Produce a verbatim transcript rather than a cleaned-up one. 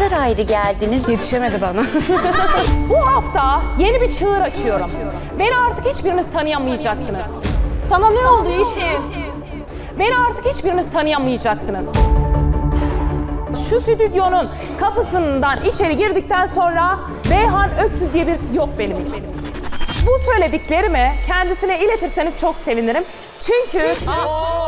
kadar ayrı geldiniz. Yetişemedi bana. Bu hafta yeni bir çığır açıyorum. Beni artık hiçbiriniz tanıyamayacaksınız. Sana ne oldu Yeşim? Beni artık hiçbiriniz tanıyamayacaksınız. Şu stüdyonun kapısından içeri girdikten sonra Beyhan Öksüz diye birisi yok benim için. Bu söylediklerimi kendisine iletirseniz çok sevinirim. Çünkü... Aa,